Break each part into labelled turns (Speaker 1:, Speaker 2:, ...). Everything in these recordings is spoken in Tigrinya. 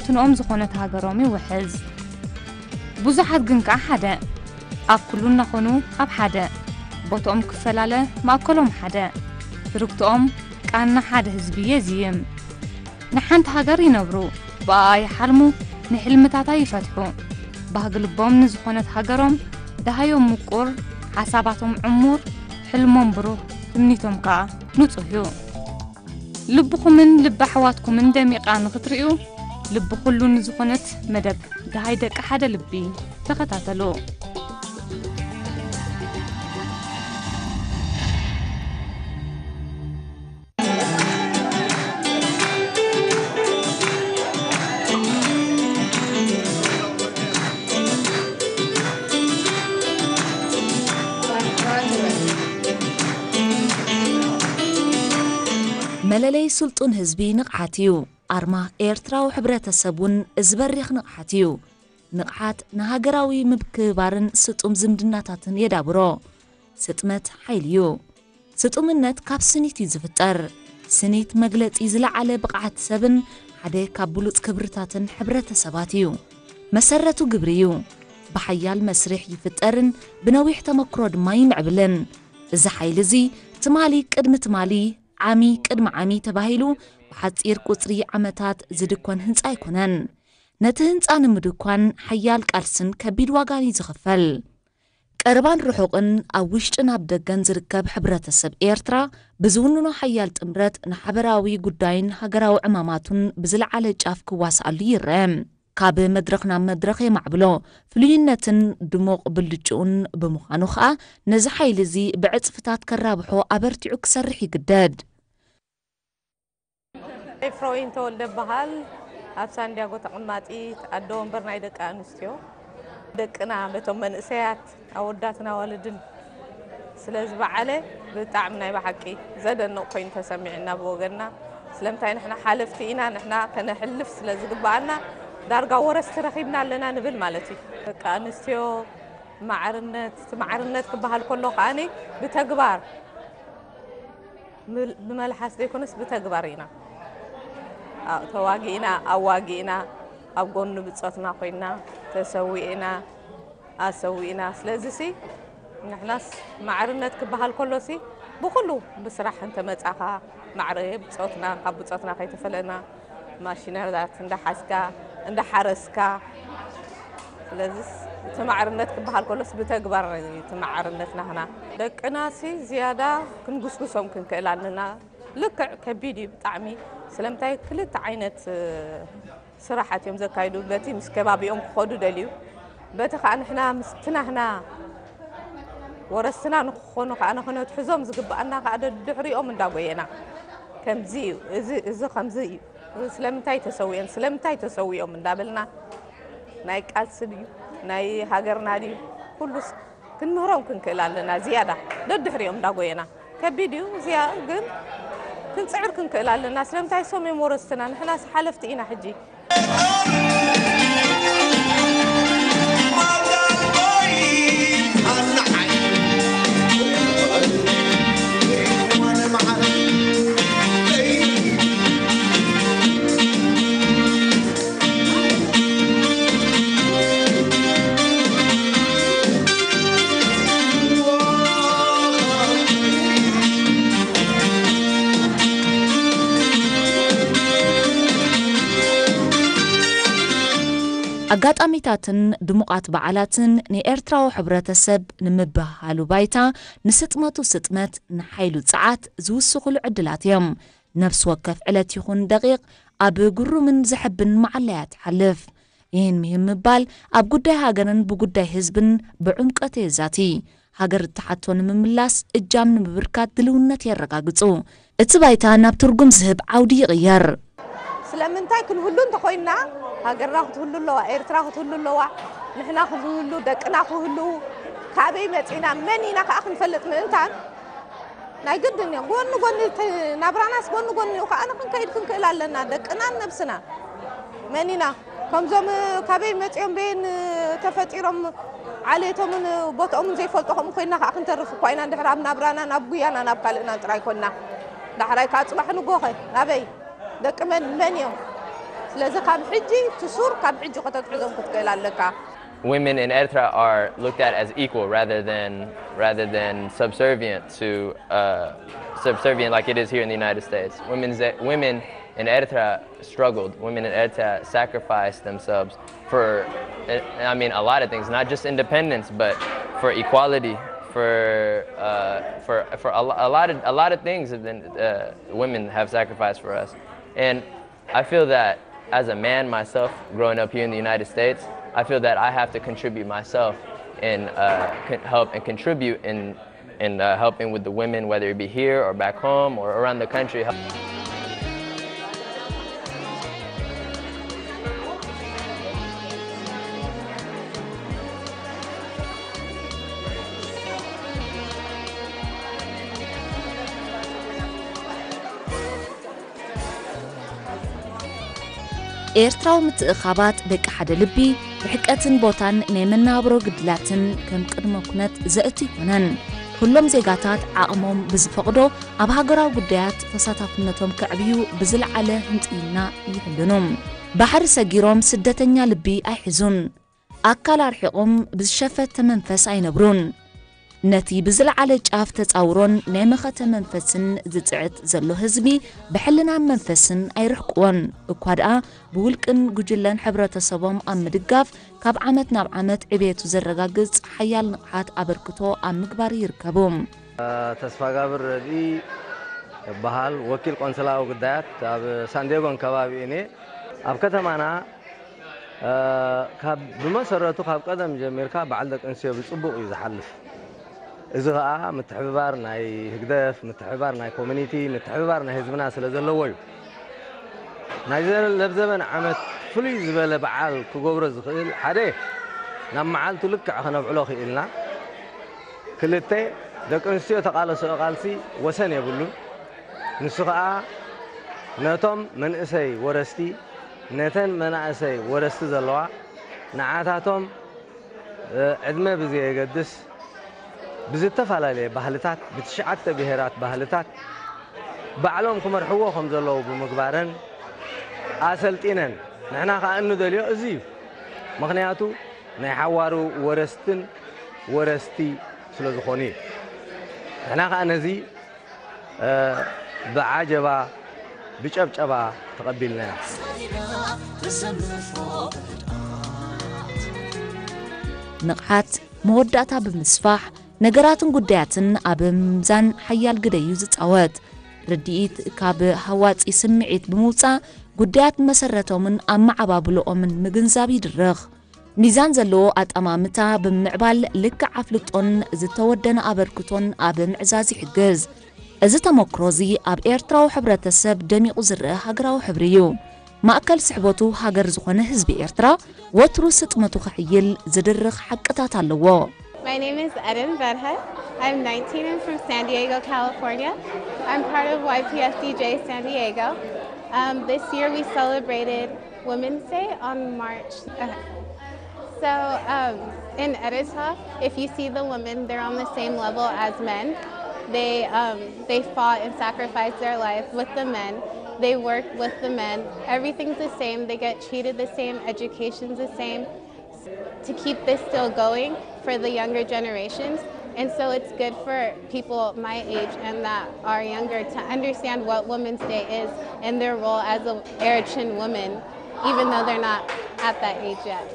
Speaker 1: ውትንኦም ዝኾነት ሃገሮም ይውሕዝ ብዙሓት ግን ከዓ ሓደ ኣብ ኩሉ እናኾኑ ኣብ ሓደ ቦታኦም ክፈላለ ማእከሎም ሓደ ትርክቶኦም ቃና ሓደ ህዝቢ የዝይም ንሓንቲ ሃገር ይነብሩ በኣ ይሓልሙ ንሕልምታታ ይፈትሑ ባህጊ ልቦም ንዝኾነት ሃገሮም ደሃዮም ምቁር ሓሳባቶም ዕሙር ሕልሞም ብሩህ ትምኒቶም ከዓ ንጹህ እዩ ልብኹምን ልቢ ኣሕዋትኩምን ደሚቓ ንኽትርእዩ ልቢ ኩሉ ንዝኾነት መደብ ደሃይ ደቂ ሓደ ልቢ ተኸታተሉ
Speaker 2: ملالي سلطون هزبي نقحاتيو أرما إيرتراو حبرة السبون إزبريخ نقحاتيو نقحات نهاجراوي مبكبارن ستوم زمدناتاتن يدابرو ستمت حيليو ستوم النت كاب سنيتي زفتر سنيت مجلت إزلا على بقعة سبن حدا كابولوت كبرتاتن حبرة السباتيو مسرتو جبريو بحيال مسرح يفترن بنويح تمكرود ما يمعبلن إذا حيلزي تمالي قدم تمالي عامي قدم عامي تباهيلو بحصير قصري عمتات زدكون هنص ايكونن نت هنص نمدكون حيال قالسن كبيد واغاني زخفل قربان رحقن اوشطن ابدغن زركب حبرتسب ኤርትራ بزوننو حيال ጥምረት نحبراوي ጉዳይን ሃገራዊ ዕማማቱን بزلعله ጫፍ ክዋስአሉ ይረም ካብ መድረኽና መድረኽ የማዕብሎ ፍሉይነትን ድሞቕ ብልጭኡን ብምዃኑ ኸኣ ነዚ ሓይሊ እዚ ብዕፅፍታት ከራብሖ ኣበርቲዑ ክሰርሕ ይግደድ
Speaker 3: ኤፍሮይን ተወልደ በሃል ኣብ ሳንዲያጎ ተቐማጢት ኣዶ ወንበር ናይ ደቂ ኣንስትዮ ደቅና በቶም መንእሰያት ኣወዳትና ወለድን ስለዚ በዓለ ብጣዕሚ ናይ ባሓቂ ዘደንቕ ኮይኑ ተሰሚዕና ብወገንና ስለምንታይ ንሕና ሓለፍቲ ኢና ንሕና ከነሕልፍ ስለዝግባአና ዳርጋ ወረስቲ ረኺብና ኣለና ንብል ማለት እዩ ደቂ ኣንስትዮ ማዕርነት ክበሃል ከሎ ከኣኒ ብተግባር ብመልሓስ ዘይኮነስ ብተግባር ኢና ተዋጊእና ኣዋጊእና ኣብ ጎኑ ብፆትና ኮይና ተሰዊእና ኣሰዊእና ስለዚ ሲ ንሕናስ ማዕርነት ክበሃል ከሎሲ ብኩሉ ብስራሕ እንተመፃኻ ማዕረ ብፆትና ካብ ብፆትና ከይተፈለና ማሽነሪታት እንዳሓስካ እንዳሓረስካ ስለዚ ተማዕርነት ክበሃል ከሎስ ብተግባር ተማዕርነትና ኸና ደቅናሲ ዝያዳ ክንጉስጉሶም ክንክእል ኣለና ልክዕ ከቢድ ብጣዕሚ ስለምታይ ክልተ ዓይነት ስራሓት እዮም ዘካይዱ በቲ ምስ ከባቢኦም ክኸዱ ደልዩ በቲ ከዓ ንሕና ምስትናህና ወረስትና ንክኾኑ ከዓ ንኽነትሕዞም ዝግባአና ከዓ ድሕሪኦም እንዳጎየና ከምዚ እዚ ከምዚ እዩ ስለምንታይ ተሰዊኦም እንዳበልና ናይ ቃልሲ ድዩ ናይ ሃገርና ድዩ ኩሉስ ክንምህሮም ክንክእል ኣለና ዝያዳ ድሕሪኦም እንዳጎየና ከቢድ እዩ ዝያ ግን ክንፅዕር ክንክእል ኣለና ስለምንታይ ሶም እዮም ወረስትና ንሕናስ ሓለፍቲ ኢና ሕጂ
Speaker 2: ኣጋጣሚታትን ድሙቃት በዓላትን ንኤርትራዊ ሕብረተሰብ ንምብሃሉ ባይታ ንስጥመቱ ስጥመት ንሓይሉ ፀዓት ዝውስኹሉ ዕድላት እዮም ነፍስ ወከፍ ዕለት ይኹን ደቂቕ ኣብ ግሩምን ዝሕብን መዓለያት ሓልፍ ይህን ምهم ምባል ኣብ ጉዳይ ሃገርን ብጉዳይ ህዝብን ብዕምቀት የዛቲ ሃገር ተሓቶ ንምምላስ እጃም ንምብርካት ድልውነት የረጋግፁ እቲ ባይታ ናብ ትርጉም ዝህብ ዓውዲ ይቕየር
Speaker 3: ስለምንታይ ክንህሉ እንተኮይና ሃገርና ክትህሉ ኣለዋ ኤርትራ ክትህሉ ኣለዋ ንሕና ክትህሉ ደቅና ክትህሉ ካበይ መፂና መን ኢና ከዓ ክንፈልጥ ምእንታን ናይ ግድን እዮም ጎኒ ናብራናስ ጎኒ ከዓ ክንከይድ ክንክእል ኣለና ደቅና ነብስና መን ኢና ከምዞም ካበይ መፂኦም ቤን ተፈጢሮም ዓሌቶምን ቦትኦምን ዘይፈልጡ ከምኡ ኮይና ከዓ ክንተርፍ እኳ ኢና እንድሕር ኣብ ናብራና ናብ ጉያና ናብ ካልእና ጥራይ ኮንና ዳሕራይ ከዓ ፅባሕ ንጎኸ ናበይ ደቂ መን እዮም ስለዚህ ካብ ሕጂ ትሱር ካብ ሕጂ ከተትሕዞም ክትክእል ኣለካ
Speaker 4: Women in Eritrea are looked at as equal rather than subservient like it is here in the United States. Women in Eritrea struggled. Women in Eritrea sacrificed themselves for, a lot of things, not just independence, but for equality, for a lot of things that women have sacrificed for us. And I feel that as a man myself, growing up here in the United States, I feel that I have to contribute myself and help and contribute in helping with the women, whether it be here or back home or around the country.
Speaker 2: ኤርትራዊ ምትእኻባት ደቂ ሓደ ልቢ ብሕቀትን ቦታን ናይ መናብሮ ግድላትን ከም ቅድመ ኩነት ዘእቱ ይኮነን ኩሎም ዜጋታት ዓቕሞም ብዝፈቕዶ ኣብ ሃገራዊ ጉዳያት ተሳታፍነቶም ከዕብዩ ብዝለዓለ ህንጥይልና ይሕልኑም ባሕሪ ሰጊሮም ስደተኛ ልቢ ኣይሕዙን ኣካል ኣርሒቖም ብዝሸፈተ መንፈስ ኣይነብሩን ነቲ ብዝለዓለ ጫፍ ተጻውሮን ናይ መኸተ መንፈስን ዝጽዕት ዘሎ ህዝቢ ብሕልና መንፈስን ኣይርሕቅዎን እኳ ደኣ ብውልቅን ጉጅለን ሕብረተሰቦም ኣብ ምድጋፍ ካብ ዓመት ናብ ዓመት ዕቤቱ ዘረጋግጽ ሓያል ንቕሓት ኣበርክቶ ኣብ ምግባር ይርከቡ
Speaker 5: ተስፋ ጋብር ረዲ ባህል ወኪል ቆንስላዊ ጉዳያት ኣብ ሳንዲያጎን ከባቢ እኔ ኣብ ከተማና ካብ ብመሰረቱ ካብ ቀደም ጀሚርካ በዓል ደቂ ኣንስትዮ ብጽቡቕ እዩ ዝሓልፍ እዚ ኸኣ ምትሕብባር ናይ ህግደፍ ምትሕብባር ናይ ኮሚኒቲ ምትሕብባር ናይ ህዝብና ስለ ዘለዎ እዩ ናይ ዘበን ዓመት ፍሉይ ዝበለ በዓል ክገብሮ ዝኽእል ሓደ ናብ መዓልቱ ልክዕ ክነብዕሎ ኽኢልና ክልተ ደቂ ኣንስትዮ ተቓለሶ ቃልሲ ወሰን የብሉን ንሱ ኸኣ ነቶም መንእሰይ ወረስቲ ነተን መናእሰይ ወረስቲ ዘለዋ ንዓታቶም ዕድመ ብዘየገድስ ብዝተፈላለየ ባህልታት ብትሽዓተ ብሄራት ባህልታት ባዕሎም ክመርሕዎ ከም ዘለዉ ብምግባረን ኣሰልጢነን ንሕና ከዓ እንደልዮ እዚ እዩ ምክንያቱ ናይ ሓዋሩ ወረስትን ወረስቲ ስለ ዝኾኑ እዩ ንሕና ከዓ ነዚ ብዓጀባ ብጨብጨባ ተቐቢልና
Speaker 2: ንቕሓት መወዳእታ ብምስፋሕ ነገራትን ጉዳያትን ኣብ ምምዛን ሓያል ግደ እዩ ዝፃወት ርድኢት ካብ ሃዋፂ ስምዒት ብምውፃእ ጉዳያት መሰረቶምን ኣብ ማዕባብሎኦምን ምግንዛብ ይድረኽ ሚዛን ዘለዎ ኣጠማምታ ብምዕባል ልክዕ ኣፍልጦን ዝተወደነ ኣበርክቶን ኣብ ምዕዛዝ ይሕግዝ እዚ ተመክሮ እዚ ኣብ ኤርትራዊ ሕብረተሰብ ደሚቑ ዝረአ ሃገራዊ ሕብሪ እዩ ማእከል ስሕበቱ ሃገር ዝኾነ ህዝቢ ኤርትራ ወትሩ ስጥመቱ ክሕይል ዝድርኽ ሓቅታት ኣለዎ
Speaker 6: My name is Eden Verhet. I'm 19 and from San Diego, California. I'm part of YPSDJ San Diego. This year we celebrated Women's Day on March. So in Eritrea, if you see the women, they're on the same level as men. They fought and sacrificed their life with the men. They work with the men. Everything's the same. They get treated the same. Education's the same. To keep this still going for the younger generations. And so it's good for people my age and that are younger to understand what Women's Day is and their role as an Eritrean woman, even though they're not at that age yet.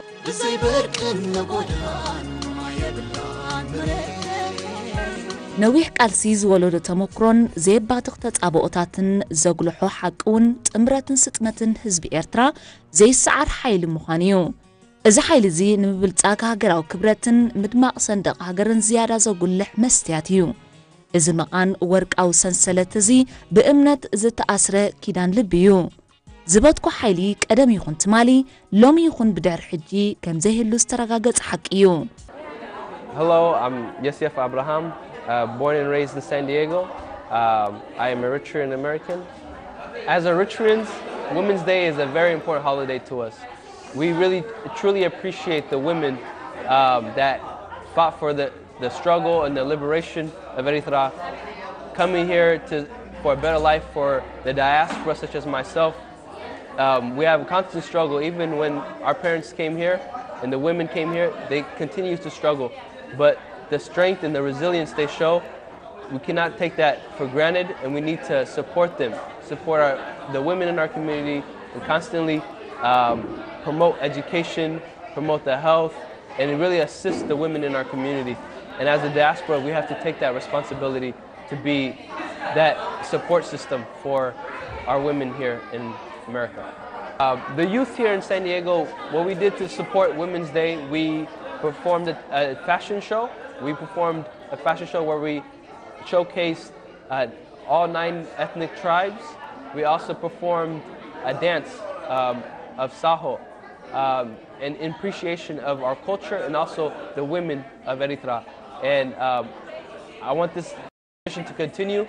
Speaker 2: ነዊሕ ቃልሲ ዝወለዶ ተመክሮን ዘይባትኽ ተጻብኦታትን ዘጉልሖ ሓቅውን ጥምረትን ስጥመትን ህዝቢ ኤርትራ ዘይሰዓር ሓይሊ ምዃኑ እዩ እዚ ሓይሊ እዚ ንምብልጻግ ሃገራዊ ክብረትን ምድማቕ ሰንደቕ ሃገርን ዝያዳ ዘጉልሕ መስትያት እዩ እዚ መቓን ወርቃዊ ሰንሰለት እዚ ብእምነት ዝተኣስረ ኪዳን ልቢ እዩ ዝበትኩ ሓይሊ ቀደም ይኹን ትማሊ ሎሚ ይኹን ብድሕሪ ሕጂ ከም ዘይህሉ ዝተረጋገጸ ሓቂ እዩ
Speaker 4: Hello, I'm Yosef Abraham, born and raised in San Diego. I am Eritrean American. As Eritreans, Women's Day is a very important holiday to us. We really truly appreciate the women that fought for the struggle and the liberation of Eritrea, coming here for a better life for the diaspora such as myself, we have a constant struggle. Even when our parents came here and the women came here, they continue to struggle. But the strength and the resilience they show, we cannot take that for granted, and we need to support them, support the women in our community, and constantly promote education, promote the health, and really assist the women in our community. And as a diaspora, we have to take that responsibility to be that support system for our women here in America. The youth here in San Diego, what we did to support Women's Day, we performed a fashion show. We performed a fashion show where we showcased all 9 ethnic tribes. We also performed a dance of Saho, in appreciation of our culture and also the women of Eritrea. And I want this mission to continue.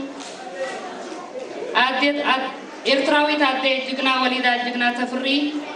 Speaker 7: ኤርትራዊት አዴ ጅግና ወሊዳ ጅግና ተፍሪ